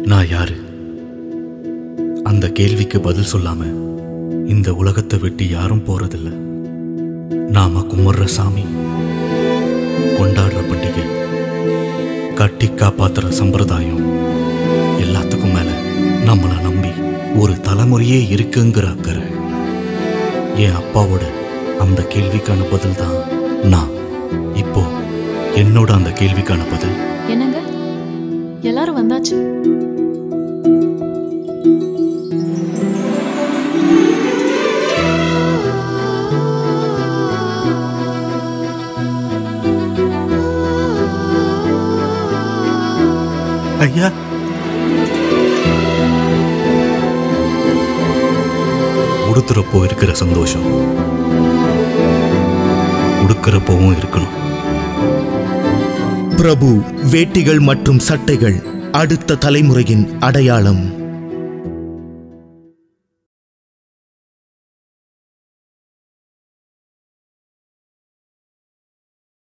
நான் யாரு? அந்த கேள்விக்கு பதில் சொல்லாம இந்த உலகத்தை விட்டு யாரும் போறதில்லை. நாம கும்பிடுற சாமி, கொண்டாடுற பண்டிகை, கட்டி காப்பாத்துற சம்பிரதாயம், எல்லாத்துக்கும் மேல நம்மளை நம்பி ஒரு தலைமுறையே இருக்குங்கிற அக்கறை. என் அப்பாவோட அந்த கேள்விக்கான பதில் தான் நான். இப்போ என்னோட அந்த கேள்விக்கான பதில். என்னங்க எல்லாரும் வந்தாச்சு. ஐயா, உடுத்துறப்போ இருக்கிற சந்தோஷம் கொடுக்கிறப்பவும் இருக்கணும். பிரபு வேட்டிகள் மற்றும் சட்டைகள் அடுத்த தலைமுறையின் அடையாளம்.